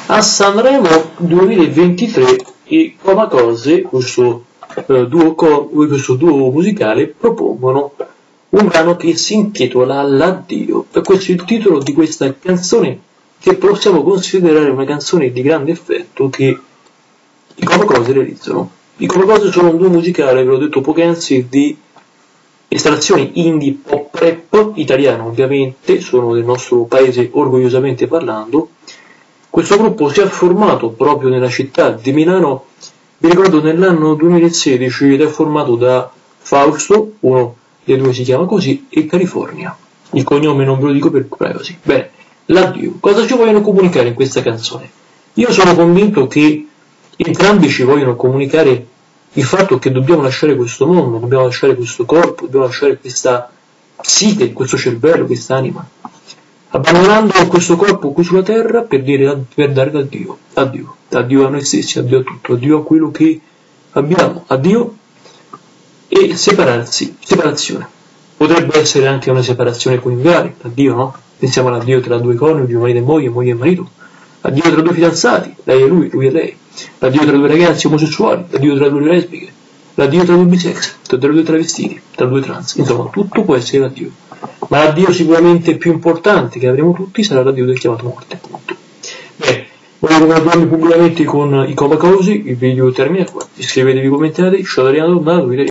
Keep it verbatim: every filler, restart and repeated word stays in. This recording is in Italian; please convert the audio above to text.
A Sanremo duemilaventitré i Comacose, questo, eh, duo, questo duo musicale, propongono un brano che si intitola L'addio. E questo è il titolo di questa canzone che possiamo considerare una canzone di grande effetto che i Comacose realizzano. I Comacose sono un duo musicale, ve l'ho detto poc'anzi, di estrazione indie pop rap italiano, ovviamente, sono del nostro paese orgogliosamente parlando. Questo gruppo si è formato proprio nella città di Milano, vi ricordo nell'anno duemilasedici, ed è formato da Fausto, uno dei due si chiama così, e California. Il cognome non ve lo dico per privacy. Bene, l'addio. Cosa ci vogliono comunicare in questa canzone? Io sono convinto che entrambi ci vogliono comunicare il fatto che dobbiamo lasciare questo mondo, dobbiamo lasciare questo corpo, dobbiamo lasciare questa psiche, questo cervello, questa anima, abbandonando questo corpo qui sulla terra per, dire, per dare l'addio, addio, addio a noi stessi, addio a tutto, addio a quello che abbiamo, addio e separarsi, separazione. Potrebbe essere anche una separazione coniugale, addio, no? Pensiamo all'addio tra due coniugi, marito e moglie, moglie e marito, addio tra due fidanzati, lei e lui, lui e lei, l'addio tra due ragazzi omosessuali, l'addio tra due lesbiche, l'addio tra due bisex, tra due travestiti, tra due trans, insomma tutto può essere l'addio. Ma l'addio sicuramente più importante che avremo tutti sarà l'addio del chiamato morte, appunto. Bene, voglio congratularmi pubblicamente con i Comacose, il video termina qua, iscrivetevi, commentate, ciao Adriano,